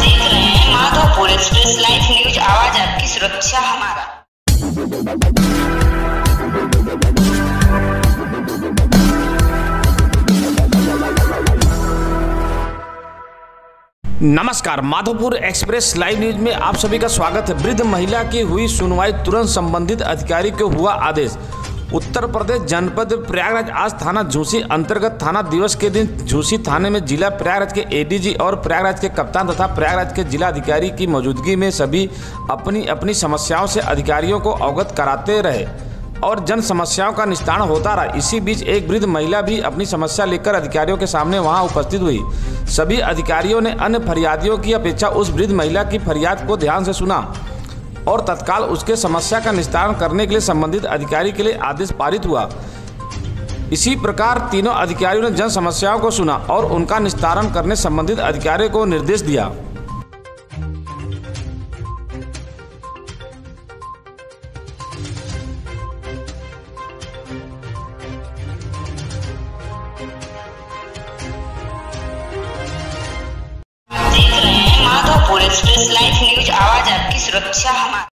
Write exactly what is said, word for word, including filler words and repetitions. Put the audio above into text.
देख रहे हैं माधोपुर एक्सप्रेस लाइव न्यूज, आवाज आपकी सुरक्षा हमारा। नमस्कार, माधोपुर एक्सप्रेस लाइव न्यूज में आप सभी का स्वागत है। वृद्ध महिला की हुई सुनवाई, तुरंत संबंधित अधिकारी को हुआ आदेश। उत्तर प्रदेश जनपद प्रयागराज आज थाना झूसी अंतर्गत थाना दिवस के दिन झूसी थाने में जिला प्रयागराज के एडीजी और प्रयागराज के कप्तान तथा प्रयागराज के जिला अधिकारी की मौजूदगी में सभी अपनी अपनी समस्याओं से अधिकारियों को अवगत कराते रहे और जन समस्याओं का निस्तारण होता रहा। इसी बीच एक वृद्ध महिला भी अपनी समस्या लेकर अधिकारियों के सामने वहां उपस्थित हुई। सभी अधिकारियों ने अन्य फरियादियों की अपेक्षा उस वृद्ध महिला की फरियाद को ध्यान से सुना और तत्काल उसके समस्या का निस्तारण करने के लिए संबंधित अधिकारी के लिए आदेश पारित हुआ। इसी प्रकार तीनों अधिकारियों ने जन समस्याओं को सुना और उनका निस्तारण करने संबंधित अधिकारियों को निर्देश दिया। देख रहे हैं माधोपुर एक्सप्रेस लाइव न्यूज, आवाज आपकी सुरक्षा हमारा।